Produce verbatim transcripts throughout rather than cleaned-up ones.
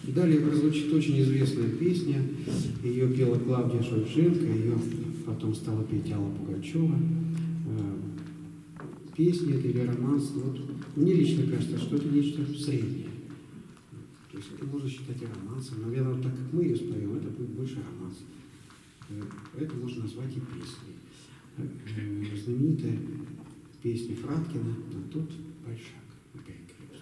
Далее прозвучит очень известная песня. Ее пела Клавдия Шульженко, ее потом стала петь Алла Пугачева. Песня это или романс. Вот, мне лично кажется, что это нечто среднее. То есть это можно считать и романсом. Наверное, вот так как мы ее споем, это будет больше романс. Это можно назвать и песней. Знаменитая песня Фраткина «На тот большак». Опять крест.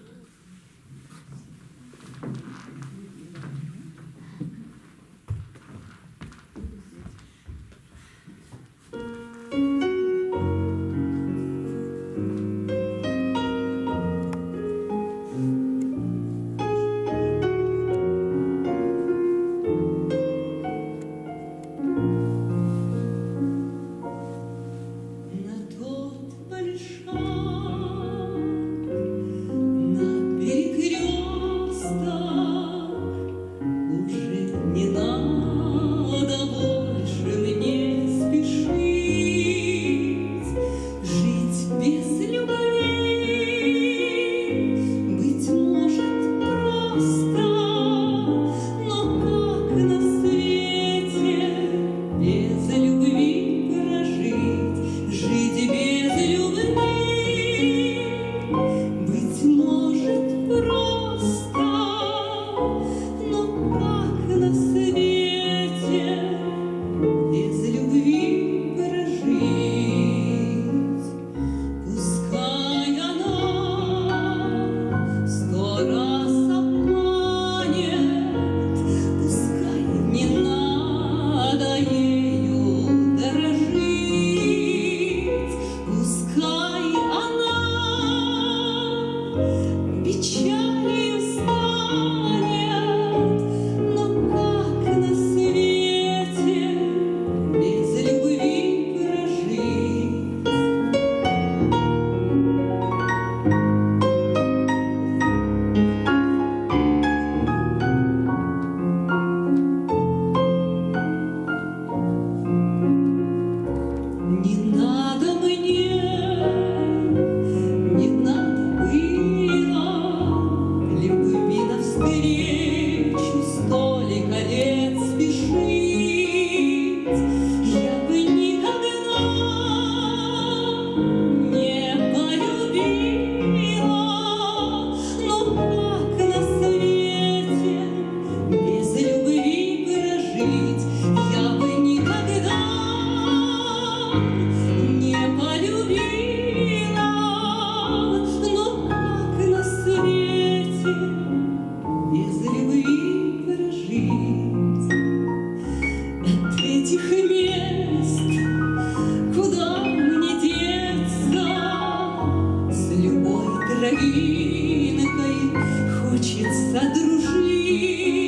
Травинкой хочется дружить.